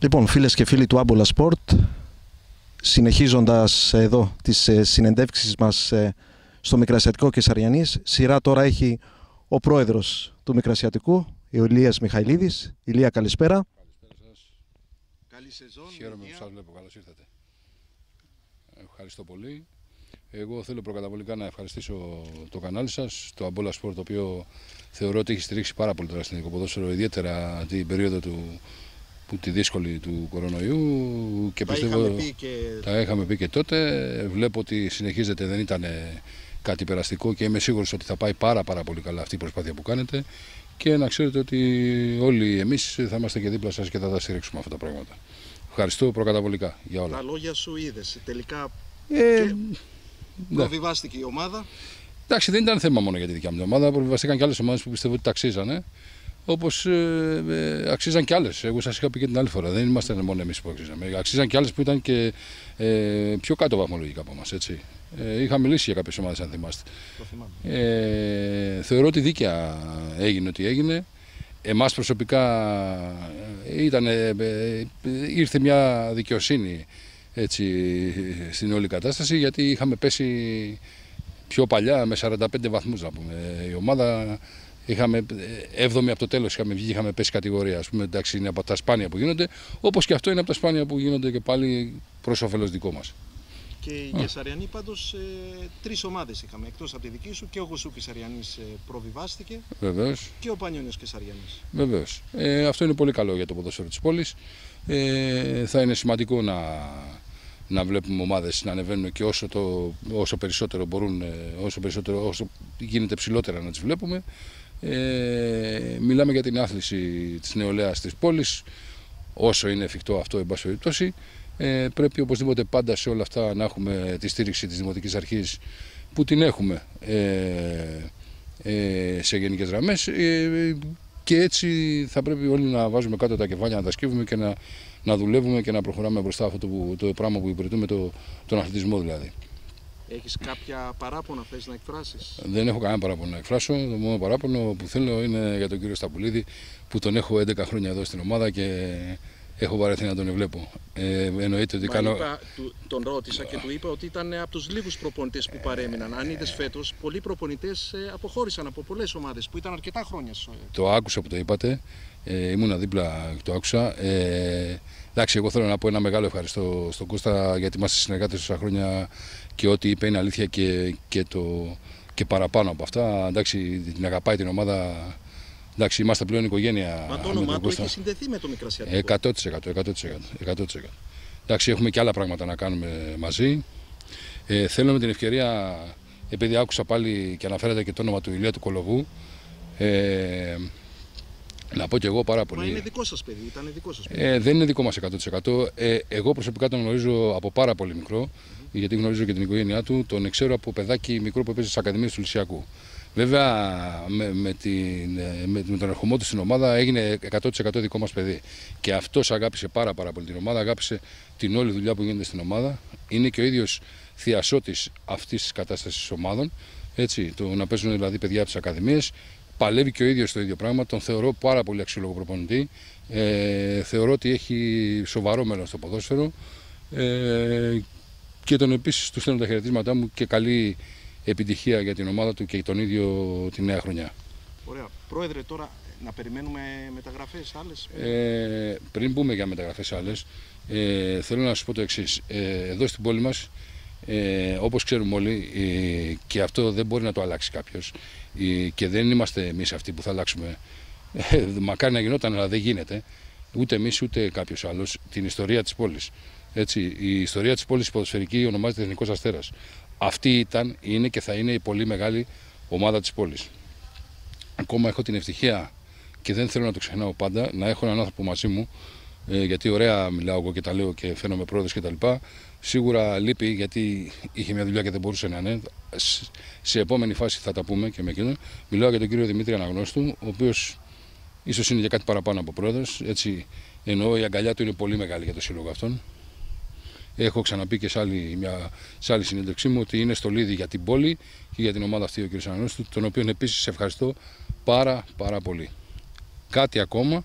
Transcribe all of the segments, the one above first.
Λοιπόν, φίλες και φίλοι του Άμπολα Sport, συνεχίζοντας εδώ τις συνεντεύξεις μας στο Μικρασιατικό Κεσαριανής, σειρά τώρα έχει ο πρόεδρος του Μικρασιατικού, ο Ηλίας Μιχαηλίδης. Ηλία, καλησπέρα. Καλησπέρα σας. Καλή σεζόν. Χαίρομαι που σας βλέπω. Καλώς ήρθατε. Ευχαριστώ πολύ. Εγώ θέλω προκαταβολικά να ευχαριστήσω το κανάλι σας, το Άμπολα Sport, το οποίο θεωρώ ότι έχει στηρίξει πάρα πολύ το αστυνομικό ποδόσφαιρο, ιδιαίτερα την περίοδο τη δύσκολη του κορονοϊού. Και τα είχαμε πει και τότε. Βλέπω ότι συνεχίζεται, δεν ήταν κάτι περαστικό και είμαι σίγουρος ότι θα πάει πάρα πολύ καλά αυτή η προσπάθεια που κάνετε. Και να ξέρετε ότι όλοι εμείς θα είμαστε και δίπλα σας και θα τα στηρίξουμε αυτά τα πράγματα. Ευχαριστώ προκαταβολικά για όλα. Τα λόγια σου είδες. Τελικά ναι. Προβιβάστηκε η ομάδα. Εντάξει, δεν ήταν θέμα μόνο για τη δικιά μου ομάδα. Προβιβαστήκαν και άλλες ομάδες που πιστεύω ότι τα αξίζανε. Όπως αξίζαν και άλλες. Εγώ σας είχα πει και την άλλη φορά. Δεν είμαστε μόνο εμείς που αξίζαμε. Αξίζαν και άλλες που ήταν και πιο κάτω βαθμολογικά από εμάς. Είχα μιλήσει για κάποιες ομάδες, αν θυμάστε. Θεωρώ ότι δίκαια έγινε ό,τι έγινε. Εμάς προσωπικά ήρθε μια δικαιοσύνη στην όλη κατάσταση, γιατί είχαμε πέσει πιο παλιά με 45 βαθμούς να πούμε. Η ομάδα είχαμε 7η από το τέλος, είχαμε πέσει κατηγορία. Ας πούμε, εντάξει, είναι από τα σπάνια που γίνονται, όπως και αυτό είναι από τα σπάνια που γίνονται και πάλι προς όφελος δικό μας. Και οι Κεσαριανοί πάντως τρεις ομάδες είχαμε, εκτός από τη δική σου, και ο Γουσού Κεσαριανής προβιβάστηκε. Βεβαίως. Και ο Πανιόνιος Κεσαριανής. Βεβαίως. Αυτό είναι πολύ καλό για το ποδόσφαιρο της πόλης. Θα είναι σημαντικό να βλέπουμε ομάδες να ανεβαίνουν και όσο περισσότερο μπορούν, όσο γίνεται ψηλότερα να τις βλέπουμε. Μιλάμε για την άθληση της νεολαίας της πόλης, όσο είναι εφικτό αυτό, εν πάση περιπτώσει. Πρέπει οπωσδήποτε πάντα σε όλα αυτά να έχουμε τη στήριξη της Δημοτικής Αρχής, που την έχουμε σε γενικές γραμμές, και έτσι θα πρέπει όλοι να βάζουμε κάτω τα κεφάλια, να τα σκύβουμε και να δουλεύουμε και να προχωράμε μπροστά αυτό το πράγμα που υπηρετούμε, τον αθλητισμό δηλαδή. Έχεις κάποια παράπονα θες να εκφράσεις? Δεν έχω κανένα παράπονο να εκφράσω. Το μόνο παράπονο που θέλω είναι για τον κύριο Σταπουλίδη, που τον έχω 11 χρόνια εδώ στην ομάδα και έχω βαρεθεί να τον βλέπω. Εννοείται ότι τον ρώτησα και του είπα ότι ήταν από τους λίγους προπονητές που παρέμειναν. Αν είδες φέτος, πολλοί προπονητές αποχώρησαν από πολλές ομάδες που ήταν αρκετά χρόνια. Το άκουσα που το είπατε. Ήμουνα δίπλα και το άκουσα. Εντάξει, εγώ θέλω να πω ένα μεγάλο ευχαριστώ στον Κώστα, γιατί είμαστε συνεργάτες τόσα χρόνια και ό,τι είπε είναι αλήθεια και παραπάνω από αυτά. Εντάξει, την αγαπάει την ομάδα. Εντάξει, είμαστε πλέον οικογένεια. Μα το όνομά του έχει συνδεθεί με το Μικρασιατικό. 100%. Εντάξει, έχουμε και άλλα πράγματα να κάνουμε μαζί. Θέλω με την ευκαιρία, επειδή άκουσα πάλι και αναφέρατε και το όνομα του Ηλία του Κολοβού, να πω και εγώ πάρα πολύ. Μα είναι δικό σας παιδί, ήταν δικό σας παιδί. Δεν είναι δικό μας 100%. Εγώ προσωπικά τον γνωρίζω από πάρα πολύ μικρό, γιατί γνωρίζω και την οικογένειά του. Τον ξέρω από παιδάκι μικρό που έπαιζε στις Ακαδημίες του Λυσιακού. Βέβαια, με τον ερχομό του στην ομάδα έγινε 100% δικό μας παιδί. Και αυτός αγάπησε πάρα πολύ την ομάδα, αγάπησε την όλη δουλειά που γίνεται στην ομάδα. Είναι και ο ίδιος θειασότης αυτής της κατάστασης της ομάδων. Το να παίζουν δηλαδή παιδιά από τις Ακαδημίες. Παλεύει και ο ίδιος το ίδιο πράγμα. Τον θεωρώ πάρα πολύ αξιόλογο προπονητή. Θεωρώ ότι έχει σοβαρό μέλλον στο ποδόσφαιρο. Και τον επίσης του στέλνω τα χαιρετίσματά μου και καλή επιτυχία για την ομάδα του και τον ίδιο τη νέα χρονιά. Ωραία. Πρόεδρε, τώρα να περιμένουμε μεταγραφές άλλες? Πριν πούμε για μεταγραφές άλλες, θέλω να σας πω το εξής. Εδώ στην πόλη μας, όπως ξέρουμε όλοι, και αυτό δεν μπορεί να το αλλάξει κάποιος, και δεν είμαστε εμείς αυτοί που θα αλλάξουμε. Μακάρι να γινόταν, αλλά δεν γίνεται. Ούτε εμείς ούτε κάποιος άλλος. Την ιστορία της πόλης. Η ιστορία της πόλης ποδοσφαιρική ονομάζεται Εθνικός Αστέρας. Αυτή ήταν, είναι και θα είναι η πολύ μεγάλη ομάδα της πόλης. Ακόμα έχω την ευτυχία, και δεν θέλω να το ξεχνάω πάντα, να έχω έναν άνθρωπο μαζί μου, γιατί ωραία μιλάω εγώ και τα λέω και φαίνομαι πρόεδρος κτλ. Σίγουρα λείπει, γιατί είχε μια δουλειά και δεν μπορούσε να είναι. Σε επόμενη φάση θα τα πούμε και με εκείνον. Μιλάω για τον κύριο Δημήτρη Αναγνώστου, ο οποίος ίσως είναι για κάτι παραπάνω από πρόεδρος. Εννοώ, η αγκαλιά του είναι πολύ μεγάλη για το σύλλογο αυτόν. Έχω ξαναπεί και σε άλλη συνέντευξή μου ότι είναι στολίδι για την πόλη και για την ομάδα αυτή ο κ. Αναγνώστου, τον οποίο επίσης ευχαριστώ πάρα πολύ. Κάτι ακόμα,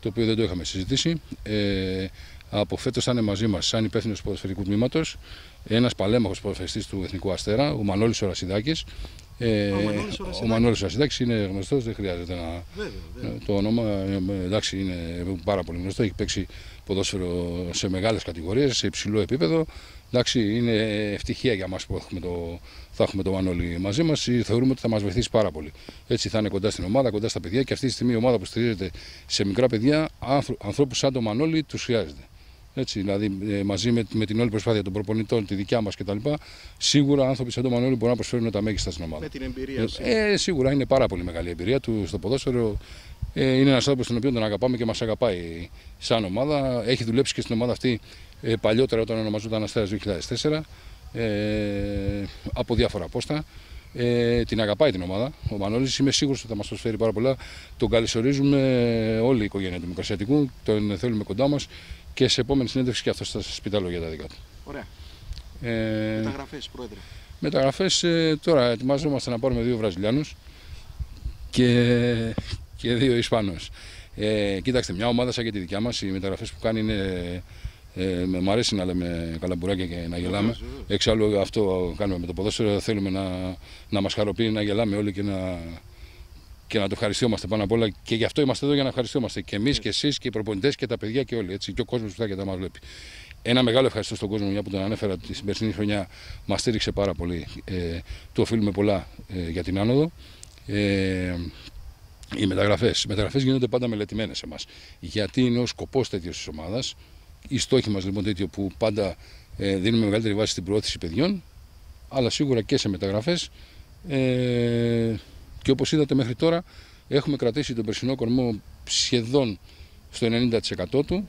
το οποίο δεν το είχαμε συζητήσει. Από φέτος θα είναι μαζί μας, σαν υπεύθυνος ποδοσφαιρικού τμήματος, ένας παλέμαχος ποδοσφαιριστής του Εθνικού Αστέρα, ο Μανώλης ο Ρασιδάκης. Ο Μανώλης ο Ρασιδάκης είναι γνωστός, δεν χρειάζεται να. Βέβαια. Το όνομα εντάξει, είναι πάρα πολύ γνωστό. Έχει παίξει ποδόσφαιρο σε μεγάλες κατηγορίες, σε υψηλό επίπεδο. Εντάξει, είναι ευτυχία για μας που θα έχουμε τον Μανώλη μαζί μας. Θεωρούμε ότι θα μας βοηθήσει πάρα πολύ. Έτσι θα είναι κοντά στην ομάδα, κοντά στα παιδιά και αυτή τη στιγμή η ομάδα που στηρίζεται σε μικρά παιδιά, ανθρώπους σαν τον Μανώλη τους χρειάζεται. Έτσι, δηλαδή, μαζί με την όλη προσπάθεια των προπονητών, τη δικιά μας κτλ., σίγουρα άνθρωποι σαν τον Μανώλη μπορούν να προσφέρουν τα μέγιστα στην ομάδα. Με την εμπειρία σίγουρα είναι πάρα πολύ μεγάλη η εμπειρία του στο ποδόσφαιρο. Είναι ένας άνθρωπος τον οποίο τον αγαπάμε και μας αγαπάει σαν ομάδα. Έχει δουλέψει και στην ομάδα αυτή παλιότερα όταν ονομαζόταν Αστέρας 2004 από διάφορα πόστα. Την αγαπάει την ομάδα. Ο Μανώλης είμαι σίγουρος ότι θα μας προσφέρει πάρα πολλά. Τον καλωσορίζουμε όλη η οικογένεια του Μικρασιατικού. Τον θέλουμε κοντά μας και σε επόμενη συνέντευξη και αυτός θα σας πει τα λόγια τα δικά του. Ωραία. Μεταγραφές, Πρόεδρε. Μεταγραφές, τώρα ετοιμάζομαστε να πάρουμε 2 Βραζιλιάνους και 2 Ισπανούς. Κοίταξτε, μια ομάδα σαν και τη δικιά μας, οι μεταγραφές που κάνει είναι. Μ' αρέσει να λέμε καλαμπουράκια και να γελάμε. Εξάλλου αυτό κάνουμε με το ποδόσφαιρο. Θέλουμε να μας χαροποιεί, να γελάμε όλοι και να το ευχαριστιόμαστε πάνω απ' όλα. Και γι' αυτό είμαστε εδώ για να ευχαριστιόμαστε. Και εμείς και εσείς και οι προπονητές και τα παιδιά και όλοι. Έτσι, και ο κόσμος που θα και τα μας βλέπει. Ένα μεγάλο ευχαριστώ στον κόσμο, μια που τον ανέφερα ότι στην περσινή χρονιά μας στήριξε πάρα πολύ. Του οφείλουμε πολλά για την άνοδο. Οι μεταγραφές γίνονται πάντα μελετημένες σε εμάς. Γιατί είναι ο σκοπός τέτοιος της ομάδας. Οι στόχοι μας λοιπόν τέτοιο που πάντα δίνουμε μεγαλύτερη βάση στην προώθηση παιδιών, αλλά σίγουρα και σε μεταγραφές. Και όπως είδατε μέχρι τώρα έχουμε κρατήσει τον περσινό κορμό σχεδόν στο 90% του.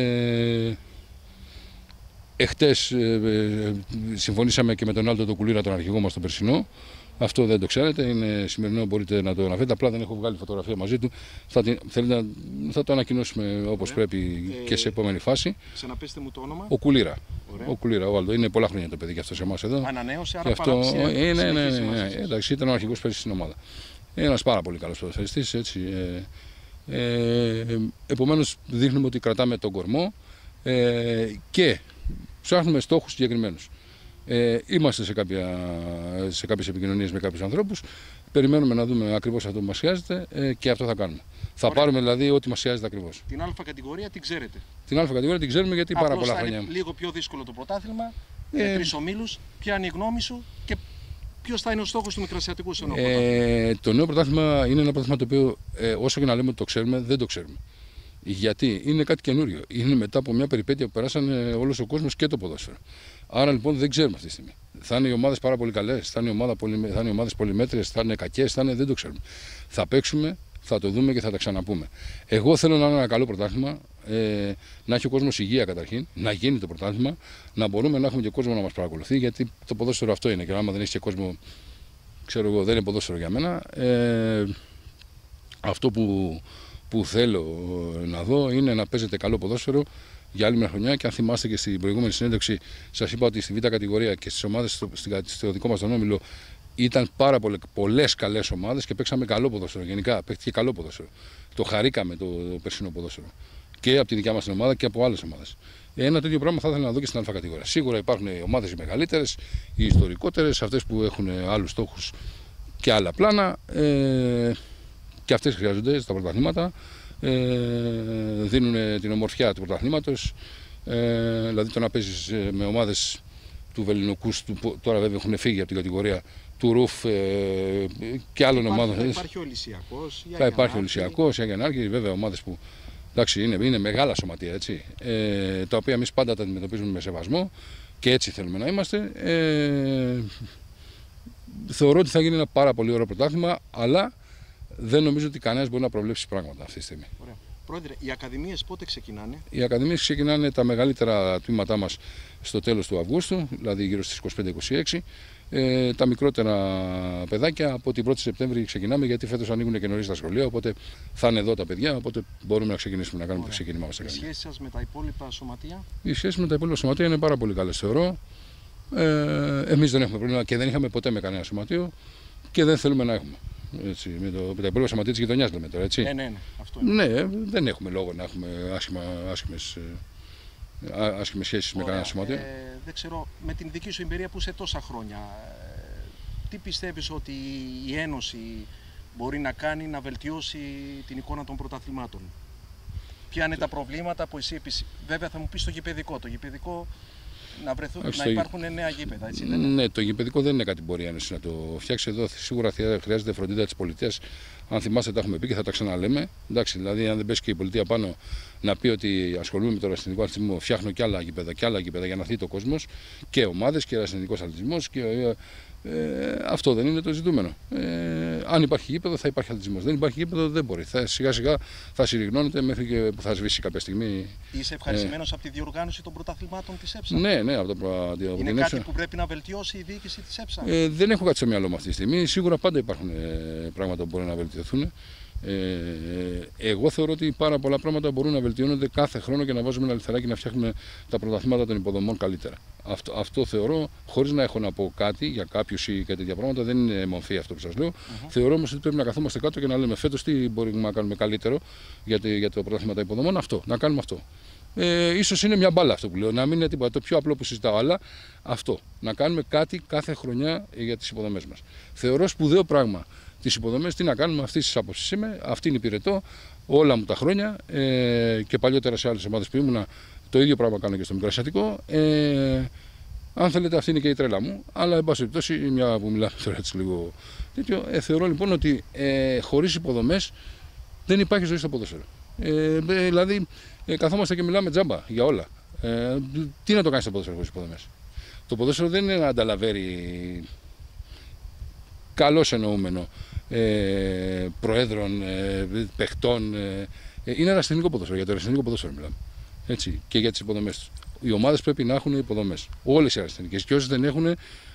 Εχτες συμφωνήσαμε και με τον Άλτο τον Κουλίρα, τον αρχηγό μας τον περσινό. Αυτό δεν το ξέρετε, είναι σημερινό, μπορείτε να το αναφέρετε. Απλά δεν έχω βγάλει φωτογραφία μαζί του. Θα το ανακοινώσουμε όπως πρέπει και σε επόμενη φάση. Ξαναπέστε μου το όνομα. Ο Κουλίρα. Ο Κουλίρα, ο Άλτο. Είναι πολλά χρόνια το παιδί και αυτό σε εμάς εδώ. Ανανέωσε, άρα παραψία. Ναι. Εντάξει, ήταν ο αρχηγός πέρυσι στην ομάδα. Ένας πάρα πολύ καλός ποδοσφαιριστής. Επομένως, δείχνουμε ότι κρατάμε τον κορμό και ψάχνουμε στόχους συγκεκριμένους. Είμαστε σε κάποιες επικοινωνίες με κάποιους ανθρώπους. Περιμένουμε να δούμε ακριβώς αυτό που μας χρειάζεται και αυτό θα κάνουμε. Θα πάρουμε δηλαδή ό,τι μας χρειάζεται ακριβώς. Την Α κατηγορία την ξέρετε. Την Α κατηγορία την ξέρουμε γιατί πάρα πολλά χρόνια. Είναι λίγο πιο δύσκολο το πρωτάθλημα. 3 ομίλους. Ποια είναι η γνώμη σου και ποιος θα είναι ο στόχος του Μικρασιατικού σε ένα πρωτάθλημα? Το νέο πρωτάθλημα είναι ένα πρωτάθλημα το οποίο όσο και να λέμε ότι το ξέρουμε, δεν το ξέρουμε. Γιατί είναι κάτι καινούριο. Είναι μετά από μια περιπέτεια που περάσανε όλος ο κόσμος και το ποδόσφαιρο. Άρα λοιπόν δεν ξέρουμε αυτή τη στιγμή. Θα είναι οι ομάδες πάρα πολύ καλές, θα είναι οι ομάδες πολυμέτριες, θα είναι κακές, δεν το ξέρουμε. Θα παίξουμε, θα το δούμε και θα τα ξαναπούμε. Εγώ θέλω να είναι ένα καλό πρωτάθλημα, να έχει ο κόσμος υγεία καταρχήν, να γίνει το πρωτάθλημα, να μπορούμε να έχουμε και κόσμο να μας παρακολουθεί, γιατί το ποδόσφαιρο αυτό είναι. Και άμα δεν έχει και κόσμο, ξέρω εγώ, δεν είναι ποδόσφαιρο για μένα. Αυτό που θέλω να δω είναι να παίζετε καλό ποδόσφαιρο για άλλη μια χρονιά. Και αν θυμάστε και στην προηγούμενη συνέντευξη, σας είπα ότι στη Β' κατηγορία και στις ομάδες στο δικό μας τον όμιλο ήταν πάρα πολλές καλές ομάδες και παίξαμε καλό ποδόσφαιρο. Γενικά παίχτηκε καλό ποδόσφαιρο. Το χαρήκαμε το περσινό ποδόσφαιρο. Και από τη δικιά μας την ομάδα και από άλλες ομάδες. Ένα τέτοιο πράγμα θα ήθελα να δω και στην Α κατηγορία. Σίγουρα υπάρχουν ομάδες οι μεγαλύτερες, οι ιστορικότερες, αυτές που έχουν άλλους στόχους και άλλα πλάνα. Και αυτές χρειάζονται στα πρωταθλήματα. Δίνουν την ομορφιά του πρωταθλήματος. Δηλαδή το να παίζεις με ομάδες του Βεληνικούς, τώρα βέβαια έχουν φύγει από την κατηγορία του Ρουφ και άλλων ομάδων. Θα υπάρχει ο Λυσιακός. Θα υπάρχει ο Λυσιακός, η Αγιανάρκη, βέβαια ομάδες που εντάξει, είναι μεγάλα σωματεία, έτσι, τα οποία εμείς πάντα τα αντιμετωπίζουμε με σεβασμό και έτσι θέλουμε να είμαστε. Θεωρώ ότι θα γίνει ένα πάρα πολύ ωραίο πρωτάθλημα, αλλά δεν νομίζω ότι κανένας μπορεί να προβλέψει πράγματα αυτή τη στιγμή. Ωραία. Πρόεδρε, οι ακαδημίες πότε ξεκινάνε? Οι ακαδημίες ξεκινάνε τα μεγαλύτερα τμήματά μας στο τέλος του Αυγούστου, δηλαδή γύρω στις 25-26. Τα μικρότερα παιδάκια από την 1η Σεπτέμβρη ξεκινάμε, γιατί φέτος ανοίγουν και νωρίς τα σχολεία, οπότε θα είναι εδώ τα παιδιά, οπότε μπορούμε να ξεκινήσουμε να κάνουμε το ξεκίνημά μας. Οι σχέσεις σας με τα υπόλοιπα σωματεία? Οι σχέσεις με τα υπόλοιπα σωματεία είναι πάρα πολύ καλές, θεωρώ. Εμείς δεν έχουμε πρόβλημα και δεν είχαμε ποτέ με κανένα σωματείο και δεν θέλουμε να έχουμε. Έτσι, με τα υπόλοιπα σωματεία της γειτονιάς λέμε τώρα, έτσι. Ναι, αυτό είναι. Ναι, δεν έχουμε λόγο να έχουμε άσχημες σχέσεις με κανένα σωματείο. Δεν ξέρω, με την δική σου εμπειρία που είσαι τόσα χρόνια, τι πιστεύεις ότι η Ένωση μπορεί να κάνει να βελτιώσει την εικόνα των πρωταθλημάτων? Ποια είναι τα προβλήματα που εσύ βέβαια θα μου πεις το γηπεδικό. Το γηπεδικό να υπάρχουν νέα γήπεδα, έτσι δεν είναι? Ναι, το γηπεδικό δεν είναι κάτι που μπορεί η Ένωση να το φτιάξει. Εδώ σίγουρα χρειάζεται φροντίδα της πολιτείας. Αν θυμάστε, τα έχουμε πει και θα τα ξαναλέμε. Εντάξει, δηλαδή, αν δεν πέσει και η πολιτεία πάνω να πει ότι ασχολούμαι με τον ερασιτεχνικό αθλητισμό, φτιάχνω και άλλα γήπεδα για να δει το κόσμος και ομάδες και ερασιτεχνικός αθλητισμός. Αυτό δεν είναι το ζητούμενο. Αν υπάρχει γήπεδο, θα υπάρχει αθλητισμός. Δεν υπάρχει γήπεδο, δεν μπορεί. Σιγά σιγά θα συρριγνώνεται μέχρι και που θα σβήσει κάποια στιγμή. Είσαι ευχαριστημένος από τη διοργάνωση των πρωταθλημάτων της ΕΠΣΑ? Ναι, από είναι κάτι που πρέπει να βελτιώσει η διοίκηση της ΕΠΣΑ? Δεν έχω κάτι στο μυαλό μου αυτή τη στιγμή. Σίγουρα πάντα υπάρχουν πράγματα που μπορούν να βελτιωθούν. Εγώ θεωρώ ότι πάρα πολλά πράγματα μπορούν να βελτιώνονται κάθε χρόνο και να βάζουμε ένα λιθαράκι να φτιάχνουμε τα πρωταθλήματα των υποδομών καλύτερα. Αυτό θεωρώ, χωρίς να έχω να πω κάτι για κάποιους ή κάτι τέτοια πράγματα, δεν είναι μορφή αυτό που σας λέω. Θεωρώ όμως ότι πρέπει να καθόμαστε κάτω και να λέμε φέτος τι μπορούμε να κάνουμε καλύτερο για το πρωτάθλημα των υποδομών. Να κάνουμε αυτό. Ίσως είναι μια μπάλα αυτό που λέω, να μην είναι τίποτα το πιο απλό που συζητάω, αλλά αυτό. Να κάνουμε κάτι κάθε χρονιά για τις υποδομές μας. Θεωρώ σπουδαίο πράγμα. Τις υποδομές, τι να κάνουμε, αυτή τη άποψη είμαι, αυτήν υπηρετώ όλα μου τα χρόνια και παλιότερα σε άλλες ομάδες που ήμουνα το ίδιο πράγμα κάνω και στο Μικρασιατικό. Αν θέλετε, αυτή είναι και η τρέλα μου, αλλά εν πάση περιπτώσει, μια που μιλάμε τώρα έτσι λίγο τέτοιο, θεωρώ λοιπόν ότι χωρίς υποδομές δεν υπάρχει ζωή στο ποδόσφαιρο. Δηλαδή, καθόμαστε και μιλάμε τζάμπα για όλα. Τι να το κάνεις στο ποδόσφαιρο χωρίς υποδομές? Το ποδόσφαιρο δεν είναι ένα ανταλαβέρι καλώς εννοούμενο προέδρων, παιχτών. Είναι ερασιτεχνικό ποδόσφαιρο, για το ερασιτεχνικό ποδόσφαιρο μιλάμε. Έτσι, και για τις υποδομές τους. Οι ομάδες πρέπει να έχουν υποδομές. Όλες οι ερασιτεχνικές. Και όσες δεν έχουν,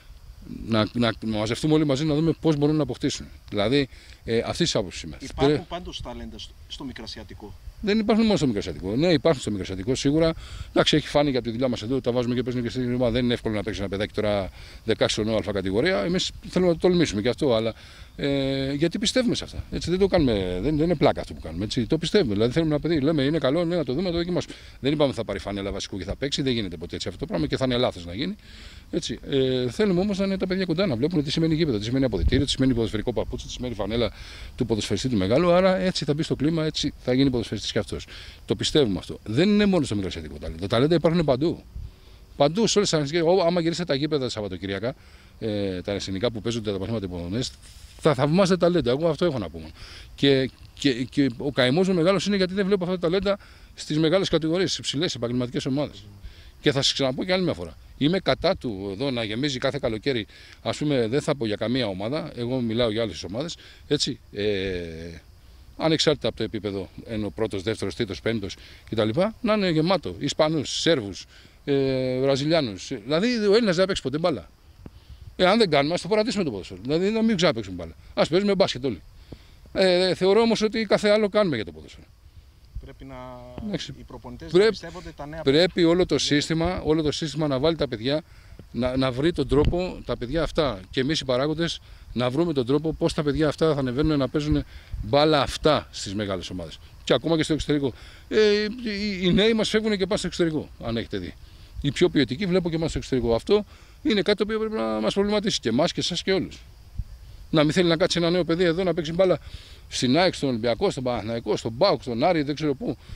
να μαζευτούμε όλοι μαζί να δούμε πώς μπορούν να αποκτήσουν. Δηλαδή, αυτή τη άποψη είμαι. Υπάρχουν πάντως ταλέντα στο Μικρασιατικό? Δεν υπάρχουν μόνο στο Μικρασιατικό. Ναι, υπάρχουν στο Μικρασιατικό σίγουρα. Εντάξει, έχει φάνει και από τη δουλειά μας εδώ. Τα βάζουμε και παίζουμε και στην ομάδα. Δεν είναι εύκολο να παίξει ένα παιδάκι τώρα 16 χρονών αλφα κατηγορία. Εμείς θέλουμε να το τολμήσουμε και αυτό. Αλλά γιατί πιστεύουμε σε αυτά. Έτσι, δεν το κάνουμε, δεν είναι πλάκα αυτό που κάνουμε. Έτσι, το πιστεύουμε. Δηλαδή θέλουμε ένα παιδί. Λέμε είναι καλό, ναι, να το δούμε, να το δοκιμάσουμε. Δεν είπαμε θα πάρει φανέλα βασικού και θα παίξει. Δεν γίνεται ποτέ έτσι αυτό το πράγμα και θα είναι λάθος να γίνει. Έτσι, θέλουμε όμως να είναι τα παιδιά κοντά, να βλέπουν τι σημαίνει γήπεδο, τι σημαίνει αποδυτήριο, τι σημαίνει ποδοσφαιρικό παπούτσι, τι σημαίνει φανέλα του ποδοσφαιριστή του μεγάλου. Άρα έτσι θα μπει στο κλίμα, έτσι θα γίνει ποδοσφαιριστής κι αυτός. Το πιστεύουμε αυτό. Δεν είναι μόνο στο Μικρασιατικό ταλέντα. Τα ταλέντα υπάρχουν παντού. Παντού σε όλες τις αγωνιστικές. Άμα γυρίσετε τα γήπεδα τα Σαββατοκυριακά, τα εθνικά που παίζονται τα παθήματα υποδομές, θα θαυμάσετε ταλέντα. Εγώ αυτό έχω να πούμε. Και ο καημός μου μεγάλος είναι γιατί δεν βλέπω αυτά τα ταλέντα στις μεγάλες κατηγορίες, στις υψηλές επαγγελματικές ομάδες. Και θα σας ξαναπώ και άλλη μια φορά. Είμαι κατά του εδώ να γεμίζει κάθε καλοκαίρι. Ας πούμε, δεν θα πω για καμία ομάδα. Εγώ μιλάω για άλλες ομάδες. Έτσι. Ανεξάρτητα από το επίπεδο, ενώ πρώτος, δεύτερος, τρίτος, πέμπτος κτλ. Να είναι γεμάτο. Ισπανούς, Σέρβους, Βραζιλιάνους. Δηλαδή ο Έλληνας δεν παίξει ποτέ μπάλα. Αν δεν κάνουμε, ας το παρατήσουμε το ποδόσφαιρο. Δηλαδή να μην ξαναπαίξουμε μπάλα. Ας παίζουμε μπάσκετ όλοι. Θεωρώ όμως ότι κάθε άλλο κάνουμε για το ποδόσφαιρο. Πρέπει οι προπονητές να πιστεύονται τα νέα. Πρέπει όλο το σύστημα να βάλει τα παιδιά, να βρει τον τρόπο, τα παιδιά αυτά και εμείς οι παράγοντες να βρούμε τον τρόπο πώς τα παιδιά αυτά θα ανεβαίνουν να παίζουν μπάλα αυτά στις μεγάλες ομάδες. Και ακόμα και στο εξωτερικό. Οι νέοι μας φεύγουν και πάνε στο εξωτερικό, αν έχετε δει. Οι πιο ποιοτικοί βλέπω και πάνε στο εξωτερικό. Αυτό είναι κάτι το οποίο πρέπει να μας προβληματίσει και εμάς και εσάς και όλους. Να μην θέλει να κάτσει ένα νέο παιδί εδώ να παίξει μπάλα στην ΑΕΚ, στον Ολυμπιακό, στον Παναθηναϊκό, στον ΠΑΟΚ, στον Άρη, δεν ξέρω πού.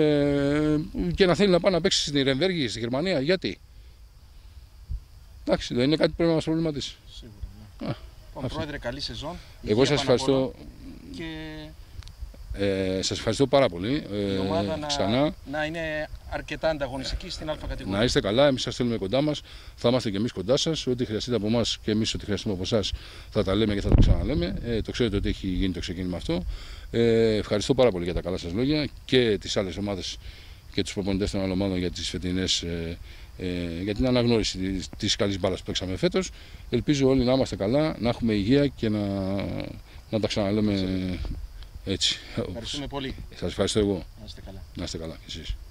Και να θέλει να πάει να παίξει στην Ιρεμβέργη, στη Γερμανία. Γιατί? Εντάξει, δεν είναι κάτι που πρέπει να μας προβληματίσει. Σίγουρα. Ναι. Πρόεδρε, καλή σεζόν. Εγώ σας ευχαριστώ. Και... σας ευχαριστώ πάρα πολύ. Η ομάδα ξανά. να είναι αρκετά ανταγωνιστική στην Α κατηγορία. Να είστε καλά, εμείς σας θέλουμε κοντά μας. Θα είμαστε και εμείς κοντά σας. Ό,τι χρειαστείτε από εμάς και εμείς ό,τι χρειαστούμε από εσάς θα τα λέμε και θα το ξαναλέμε. Το ξέρετε ότι έχει γίνει το ξεκίνημα αυτό. Ευχαριστώ πάρα πολύ για τα καλά σας λόγια και τις άλλες ομάδες και τους προπονητές των άλλων ομάδων για τις φετινές. Για την αναγνώριση της καλής μπάλας που παίξαμε φέτος. Ελπίζω όλοι να είμαστε καλά, να έχουμε υγεία και να τα ξαναλέμε έτσι. Ευχαριστούμε πολύ. Σας ευχαριστώ εγώ. Να είστε καλά. Να είστε καλά κι εσείς.